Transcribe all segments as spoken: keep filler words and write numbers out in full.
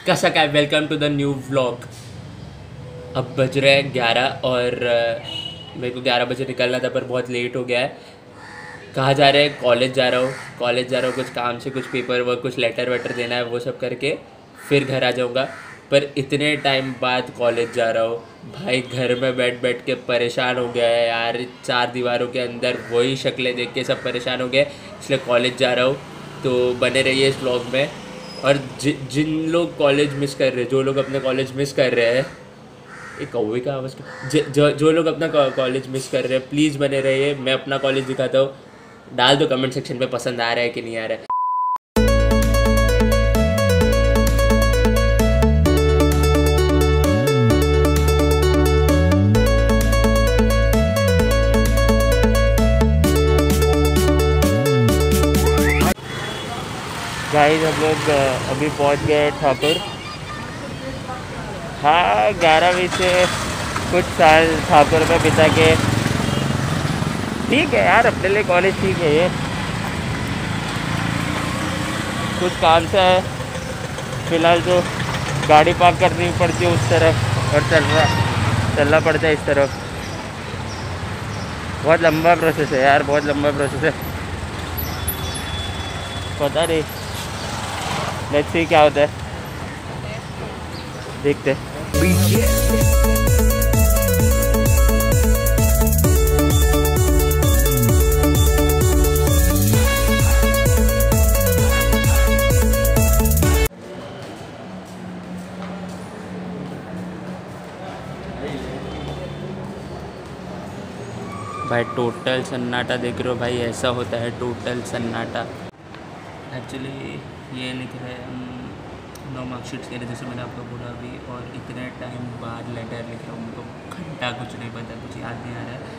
कैसा क्या, welcome to the new vlog. अब बज रहे हैं ग्यारह और अ, मेरे को ग्यारह बजे निकलना था पर बहुत लेट हो गया है। कहाँ जा रहे हैं? कॉलेज जा रहा हूँ। कॉलेज जा रहा हूँ कुछ काम से, कुछ पेपर वर्क, कुछ लेटर वेटर देना है, वो सब करके फिर घर आ जाऊँगा। पर इतने टाइम बाद कॉलेज जा रहा हूँ भाई, घर में बैठ बैठ के परेशान हो गया है यार। चार दीवारों के अंदर वही शक्लें देख के सब परेशान हो गए, इसलिए कॉलेज जा रहा हूँ। तो बने रहिए इस व्लॉग में। और जि, जिन लोग कॉलेज मिस कर रहे हैं, जो लोग अपने कॉलेज मिस कर रहे हैं, एक कौवे का आवाज़ ज- जो जो लोग अपना कॉलेज मिस कर रहे हैं, प्लीज़ बने रहिए। मैं अपना कॉलेज दिखाता हूँ। डाल दो कमेंट सेक्शन पे पसंद आ रहा है कि नहीं आ रहा है। गाइस हम लोग अ, अभी पहुंच गए ठाकुर। हाँ, ग्यारहवीं से कुछ साल ठाकुर में बिता के ठीक है यार, अपने लिए कॉलेज ठीक है ये। कुछ काम से है फिलहाल, तो गाड़ी पार्क करनी पड़ती है उस तरफ और चल रहा चलना पड़ता है इस तरफ। बहुत लंबा प्रोसेस है यार, बहुत लंबा प्रोसेस है। पता नहीं, लेट्स सी क्या होता है, देखते हैं। भाई टोटल सन्नाटा देख रहे हो भाई, ऐसा होता है टोटल सन्नाटा। एक्चुअली ये लिख रहे हैं हम नो मार्कशीट्स के लिए, जैसे मैंने आपको बोला अभी, और इतने टाइम बाद लेटर लिख रहा हूँ। उनको घंटा कुछ नहीं पता, कुछ याद नहीं आ रहा है।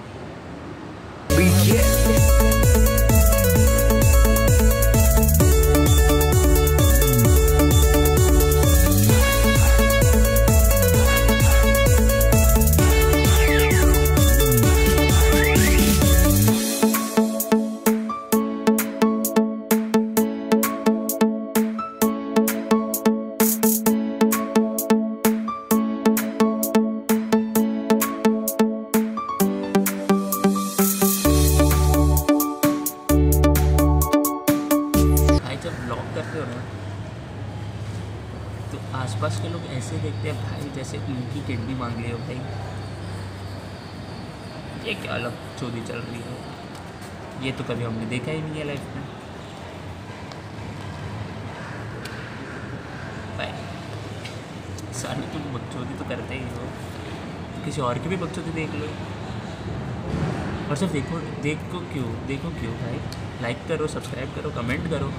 करते हो ना तो आसपास के लोग ऐसे देखते हैं भाई जैसे उनकी किडनी मांग ली हो भाई। ये क्या अलग चोरी चल रही है, ये तो कभी हमने देखा ही नहीं है लाइफ में भाई। सारी तुम बकचोदी तो करते ही हो, तो किसी और की भी बकचोदी देख लो। और सिर्फ देखो देखो क्यों देखो क्यों भाई, लाइक करो, सब्सक्राइब करो, कमेंट करो।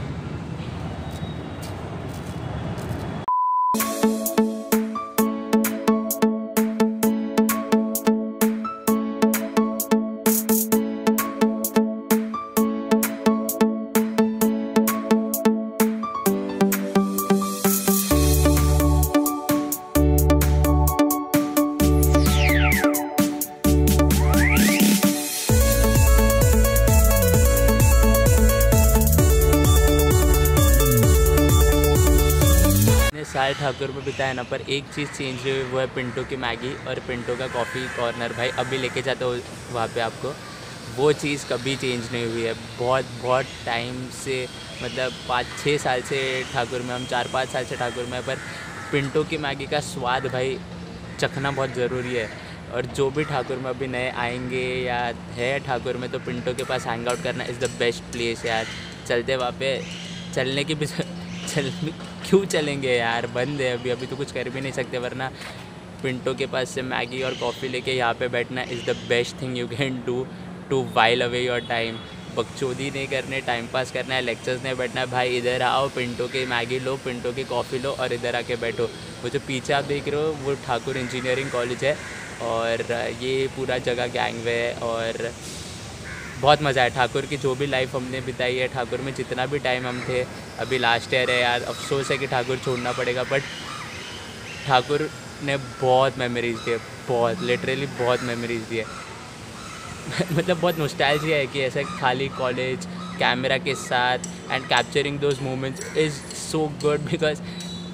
साल ठाकुर में बिताया ना, पर एक चीज़ चेंज हुई, वो है पिंटो की मैगी और पिंटो का कॉफ़ी कॉर्नर। भाई अभी लेके जाता हूँ वहाँ पे आपको, वो चीज़ कभी चेंज नहीं हुई है। बहुत बहुत टाइम से, मतलब पाँच छः साल से ठाकुर में, हम चार पाँच साल से ठाकुर में, पर पिंटो की मैगी का स्वाद भाई चखना बहुत ज़रूरी है। और जो भी ठाकुर में अभी नए आएंगे या है ठाकुर में, तो पिंटो के पास हैंग आउट करना इज़ द बेस्ट प्लेस यार। चलते वहाँ पे, चलने की भी चल क्यों चलेंगे यार, बंद है अभी, अभी तो कुछ कर भी नहीं सकते। वरना पिंटो के पास से मैगी और कॉफ़ी लेके यहाँ पे बैठना is the best thing you can do to while away your time. बकचोदी नहीं करने, टाइम पास करना है, लेक्चर्स नहीं बैठना है भाई। इधर आओ, पिंटो की मैगी लो, पिंटो की कॉफ़ी लो और इधर आके बैठो। वो जो पीछे आप देख रहे हो वो ठाकुर इंजीनियरिंग कॉलेज है, और ये पूरा जगह गैंग वे है। और बहुत मज़ा है ठाकुर की, जो भी लाइफ हमने बिताई है ठाकुर में, जितना भी टाइम हम थे। अभी लास्ट ईयर है यार, अफसोस है कि ठाकुर छोड़ना पड़ेगा, बट ठाकुर ने बहुत मेमोरीज़ दी है, बहुत लिटरली बहुत मेमोरीज़ दी है। मतलब बहुत नॉस्टैल्जिया है कि ऐसा खाली कॉलेज कैमरा के साथ and capturing those moments is so good, because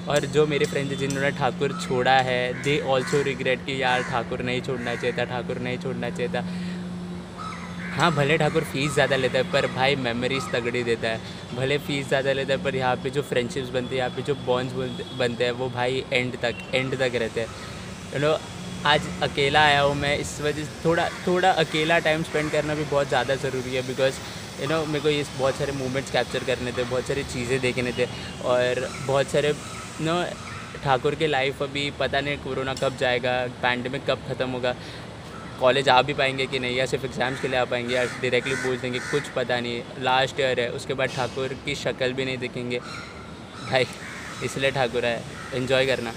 और जो मेरे फ्रेंड्स हैं जिन्होंने ठाकुर छोड़ा है, दे ऑल्सो रिग्रेट कि यार ठाकुर नहीं छोड़ना चाहिए था, ठाकुर नहीं छोड़ना चाहिए था। हाँ, भले ठाकुर फ़ीस ज़्यादा लेता है पर भाई मेमोरीज़ तगड़ी देता है। भले फ़ीस ज़्यादा लेता है पर यहाँ पे जो फ्रेंडशिप्स बनती है, यहाँ पे जो बॉन्ड्स बनते हैं वो भाई एंड तक एंड तक रहते हैं। यू नो, आज अकेला आया हूँ मैं, इस वजह से थोड़ा थोड़ा अकेला टाइम स्पेंड करना भी बहुत ज़्यादा ज़रूरी है। बिकॉज यू नो मेरे को ये बहुत सारे मोमेंट्स कैप्चर करने थे, बहुत सारी चीज़ें देखने थे, और बहुत सारे नो ठाकुर के लाइफ अभी पता नहीं कोरोना कब जाएगा, पैंडेमिक कब ख़त्म होगा, कॉलेज आ भी पाएंगे कि नहीं, या सिर्फ एग्ज़ाम्स के लिए आ पाएंगे, या डायरेक्टली बोल देंगे, कुछ पता नहीं। लास्ट ईयर है, उसके बाद ठाकुर की शक्ल भी नहीं दिखेंगे भाई, इसलिए ठाकुर है, एंजॉय करना।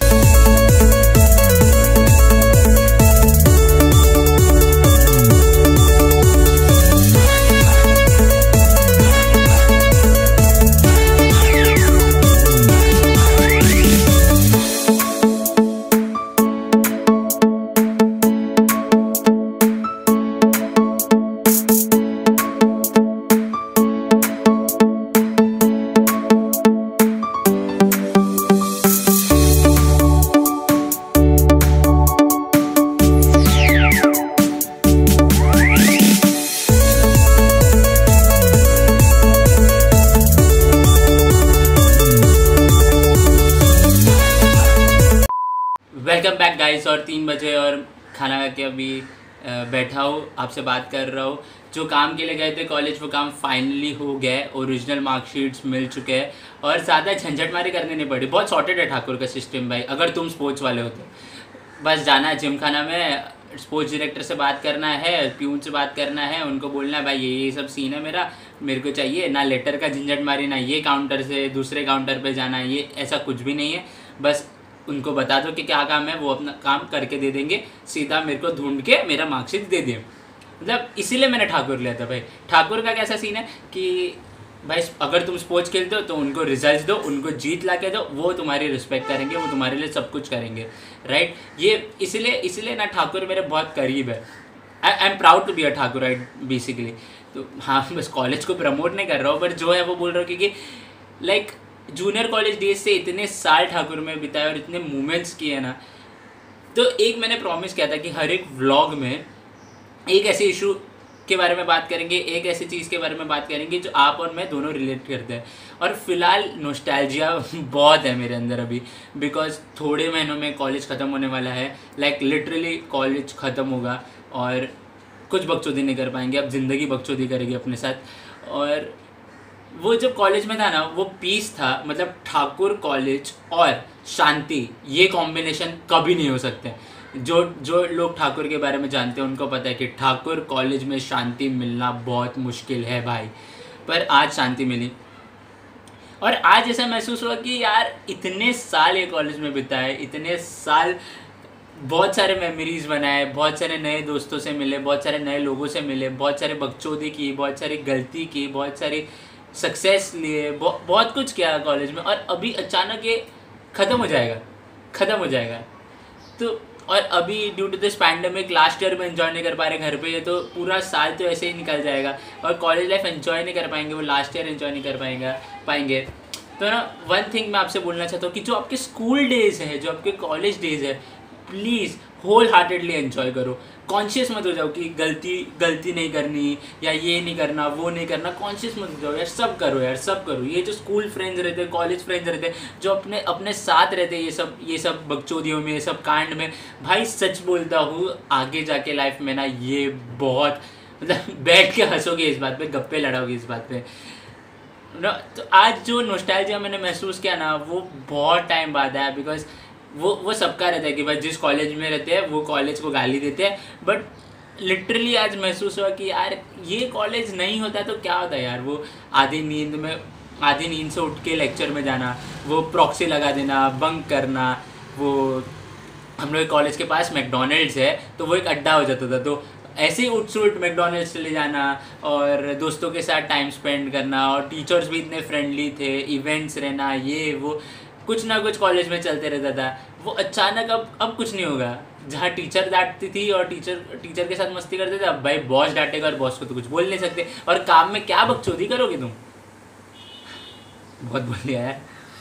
वेलकम बैक गाइस, और तीन बजे और खाना खा के अभी बैठा हूँ, आपसे बात कर रहा हूँ। जो काम के लिए गए थे कॉलेज, वो काम फाइनली हो गया है, ओरिजिनल मार्कशीट्स मिल चुके हैं और ज़्यादा झंझटमारी करनी नहीं पड़ी। बहुत सॉर्टेड है ठाकुर का सिस्टम भाई, अगर तुम स्पोर्ट्स वाले हो तो। बस जाना है जिम खाना में, स्पोर्ट्स डायरेक्टर से बात करना है, प्यून से बात करना है, उनको बोलना है भाई ये ये सब सीन है मेरा, मेरे को चाहिए ना लेटर का झंझट मारी, ना ये काउंटर से दूसरे काउंटर पे जाना है, ये ऐसा कुछ भी नहीं है। बस उनको बता दो कि क्या काम है, वो अपना काम करके दे देंगे, सीधा मेरे को ढूंढ के मेरा मार्कशीट दे दिए। मतलब इसीलिए मैंने ठाकुर लिया था भाई। ठाकुर का कैसा सीन है कि भाई अगर तुम स्पोर्ट्स खेलते हो तो उनको रिजल्ट दो, उनको जीत ला के दो, वो तुम्हारी रिस्पेक्ट करेंगे, वो तुम्हारे लिए सब कुछ करेंगे, राइट। ये इसलिए इसलिए ना ठाकुर मेरे बहुत करीब है। I I am proud to be a Thakur, right, basically. तो हाँ, बस कॉलेज को प्रमोट नहीं कर रहा हूँ, पर जो है वो बोल रहा हूँ, क्योंकि लाइक जूनियर कॉलेज डेज से इतने साल ठाकुर में बिताए और इतने मोमेंट्स किए ना, तो एक मैंने प्रॉमिस किया था कि हर एक व्लॉग में एक ऐसे इशू के बारे में बात करेंगे, एक ऐसी चीज़ के बारे में बात करेंगे जो आप और मैं दोनों रिलेट करते हैं। और फिलहाल नॉस्टैल्जिया बहुत है मेरे अंदर अभी, बिकॉज थोड़े महीनों में कॉलेज ख़त्म होने वाला है। लाइक लिटरली कॉलेज ख़त्म होगा और कुछ बकचोदी नहीं कर पाएंगे, अब ज़िंदगी बकचोदी करेगी अपने साथ। और वो जब कॉलेज में था ना, वो पीस था, मतलब ठाकुर कॉलेज और शांति, ये कॉम्बिनेशन कभी नहीं हो सकते। जो जो लोग ठाकुर के बारे में जानते हैं उनको पता है कि ठाकुर कॉलेज में शांति मिलना बहुत मुश्किल है भाई, पर आज शांति मिली। और आज ऐसा महसूस हुआ कि यार इतने साल ये कॉलेज में बिताए, इतने साल बहुत सारे मेमोरीज़ बनाए, बहुत सारे नए दोस्तों से मिले, बहुत सारे नए लोगों से मिले, बहुत सारे बकचोदी की, बहुत सारी गलती की, बहुत सारी सक्सेस लिए, बहुत बहुत कुछ किया कॉलेज में। और अभी अचानक ये ख़त्म हो जाएगा, ख़त्म हो जाएगा। तो और अभी due to this pandemic last year में एंजॉय नहीं कर पा रहे घर पे, तो पूरा साल तो ऐसे ही निकल जाएगा और कॉलेज लाइफ एंजॉय नहीं कर पाएंगे, वो लास्ट ईयर एंजॉय नहीं कर पाएंगे पाएंगे तो ना, वन थिंग मैं आपसे बोलना चाहता हूँ कि जो आपके स्कूल डेज़ हैं, जो आपके कॉलेज डेज़ है, प्लीज़ होल हार्टेडली एंजॉय करो। कॉन्शियस मत हो जाओ कि गलती गलती नहीं करनी, या ये नहीं करना, वो नहीं करना। कॉन्शियस मत हो जाओ यार, सब करो यार, सब करो। ये जो स्कूल फ्रेंड्स रहते हैं, कॉलेज फ्रेंड्स रहते हैं, जो अपने अपने साथ रहते हैं, ये सब ये सब बकचोदियों में, ये सब कांड में, भाई सच बोलता हूँ आगे जाके लाइफ में ना ये बहुत, मतलब बैठ के हंसोगे इस बात पे, गप्पे लड़ाओगे इस बात पे ना। तो आज जो नॉस्टैल्जिया मैंने महसूस किया ना, वो बहुत टाइम बाद आया। बिकॉज वो वो सबका रहता है कि भाई जिस कॉलेज में रहते हैं वो कॉलेज को गाली देते हैं, बट लिटरली आज महसूस हुआ कि यार ये कॉलेज नहीं होता तो क्या होता है यार। वो आधी नींद में आधी नींद से उठ के लेक्चर में जाना, वो प्रॉक्सी लगा देना, बंक करना। वो हम लोग कॉलेज के पास मैकडोनल्ड्स है, तो वो एक अड्डा हो जाता था, तो ऐसे ही उठ से उठ मैकडोनल्ड्स चले जाना और दोस्तों के साथ टाइम स्पेंड करना। और टीचर्स भी इतने फ्रेंडली थे, इवेंट्स रहना, ये वो कुछ ना कुछ कॉलेज में चलते रहता था। वो अचानक अब अब कुछ नहीं होगा। जहाँ टीचर डांटती थी और टीचर टीचर के साथ मस्ती करते थे, अब भाई बॉस डांटेगा और बॉस को तो कुछ बोल नहीं सकते। और काम में क्या बकचोदी करोगे तुम, बहुत बोल लिया है।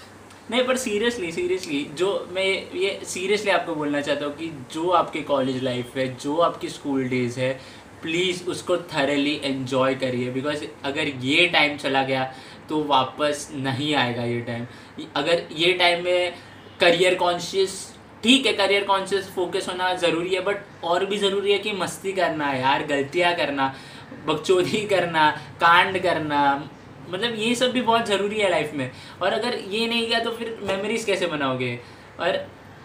नहीं पर सीरियसली सीरियसली जो मैं ये सीरियसली आपको बोलना चाहता हूँ कि जो आपके कॉलेज लाइफ है, जो आपकी स्कूल डेज़ है, प्लीज़ उसको थरली एन्जॉय करिए। बिकॉज अगर ये टाइम चला गया तो वापस नहीं आएगा ये टाइम। अगर ये टाइम में करियर कॉन्शियस, ठीक है करियर कॉन्शियस फोकस होना ज़रूरी है, बट और भी ज़रूरी है कि मस्ती करना यार, गलतियाँ करना, बकचोदी करना, कांड करना, मतलब ये सब भी बहुत ज़रूरी है लाइफ में। और अगर ये नहीं किया तो फिर मेमोरीज कैसे बनाओगे। और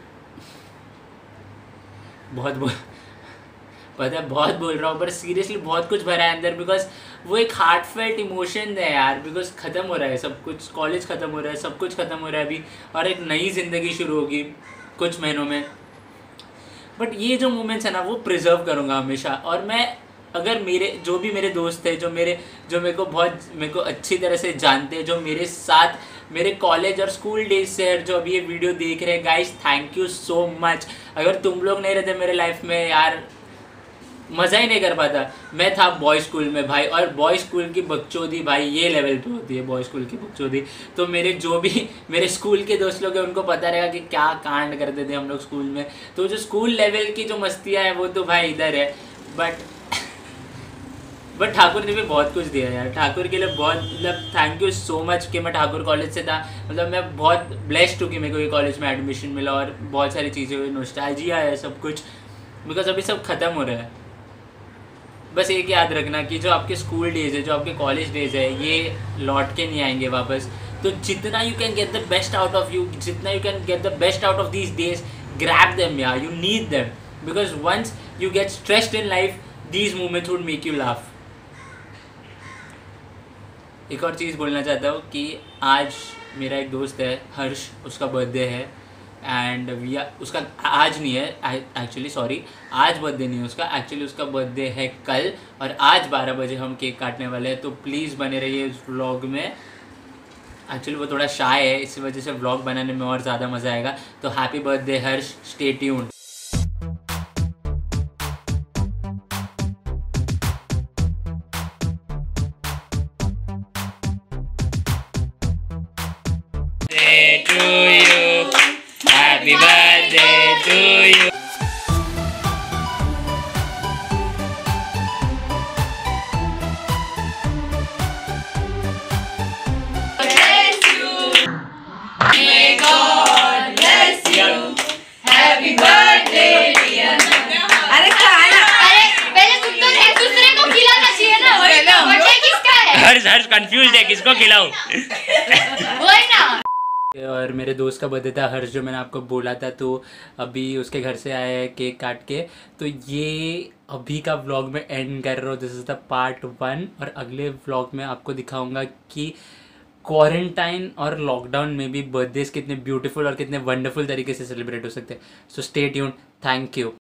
बहुत बोल पता है बहुत बोल रहा हूँ, पर सीरियसली बहुत कुछ भरा है अंदर। बिकॉज वो एक हार्टफेल्ट इमोशन है यार। बिकॉज ख़त्म हो रहा है सब कुछ, कॉलेज ख़त्म हो रहा है, सब कुछ ख़त्म हो रहा है अभी, और एक नई ज़िंदगी शुरू होगी कुछ महीनों में। बट ये जो मोमेंट्स है ना वो प्रिजर्व करूँगा हमेशा। और मैं अगर मेरे जो भी मेरे दोस्त हैं, जो मेरे जो मेरे को बहुत मेरे को अच्छी तरह से जानते हैं, जो मेरे साथ मेरे कॉलेज और स्कूल डेज से जो अभी ये वीडियो देख रहे हैं, guys thank you so much. अगर तुम लोग नहीं रहते मेरे लाइफ में यार, मज़ा ही नहीं कर पाता। मैं था बॉय स्कूल में भाई, और बॉय स्कूल की बकचोदी भाई ये लेवल पे होती है, बॉय स्कूल की बकचोदी। तो मेरे जो भी मेरे स्कूल के दोस्त लोग हैं उनको पता रहेगा कि क्या कांड करते थे हम लोग स्कूल में। तो जो स्कूल लेवल की जो मस्तियाँ हैं वो तो भाई इधर है। बट बट ठाकुर ने भी बहुत कुछ दिया यार, ठाकुर के लिए बहुत मतलब थैंक यू सो मच कि मैं ठाकुर कॉलेज से था। मतलब मैं बहुत ब्लेस्ड हूँ कि मेरे को ये कॉलेज में एडमिशन मिला, और बहुत सारी चीज़ें हुई, नॉस्टैल्जिया है सब कुछ। बिकॉज अभी सब ख़त्म हो रहा है। बस एक याद रखना कि जो आपके स्कूल डेज है, जो आपके कॉलेज डेज है, ये लौट के नहीं आएंगे वापस। तो जितना you can get the best out of you, जितना you can get the best out of these days, grab them यार, you need them. Because once you get stressed in life, these moments would make you laugh. एक और चीज़ बोलना चाहता हूँ कि आज मेरा एक दोस्त है हर्ष, उसका बर्थडे है। एंड वी उसका आज नहीं है एक्चुअली, सॉरी आज बर्थडे नहीं है उसका, एक्चुअली उसका बर्थडे है कल। और आज बारह बजे हम केक काटने वाले हैं। तो प्लीज़ बने रहिए इस व्लॉग में। एक्चुअली वो थोड़ा शाय है, इसी वजह से व्लॉग बनाने में और ज़्यादा मज़ा आएगा। तो happy birthday Harsh, stay tuned. To you, happy birthday to you. Bless you, may God bless you. Happy birthday dear. अरे खाना, अरे पहले तुम तो एक दूसरे को खिलाना चाहिए ना। बर्थडे किसका है? हर्ष हर्ष कंफ्यूज है किसको खिलाऊं। वही ना। और मेरे दोस्त का बर्थडे था हर्ष, जो मैंने आपको बोला था। तो अभी उसके घर से आया है केक काट के। तो ये अभी का व्लॉग में एंड कर रहा हूँ। This is the part one. और अगले व्लॉग में आपको दिखाऊंगा कि क्वारंटाइन और लॉकडाउन में भी बर्थडेज कितने ब्यूटीफुल और कितने वंडरफुल तरीके से सेलिब्रेट हो सकते हैं। So stay tuned, thank you.